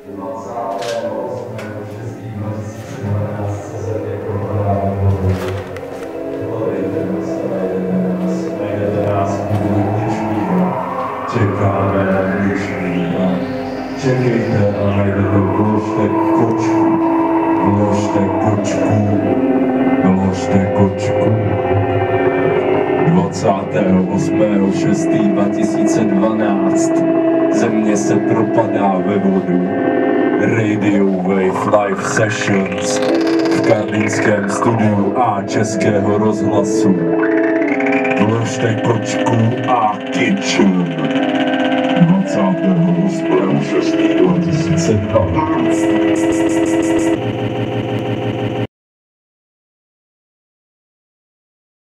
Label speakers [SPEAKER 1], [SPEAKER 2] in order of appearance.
[SPEAKER 1] Čekáme na dnešní. Čekejte a najdete, vložte kočku. Vložte kočku. Vložte kočku. 28.6.2012 Země se propadá ve vodu. Radio Wave Live Sessions v karlínském studiu A Českého rozhlasu. Vložte kočku a kitchen. 28.6.2012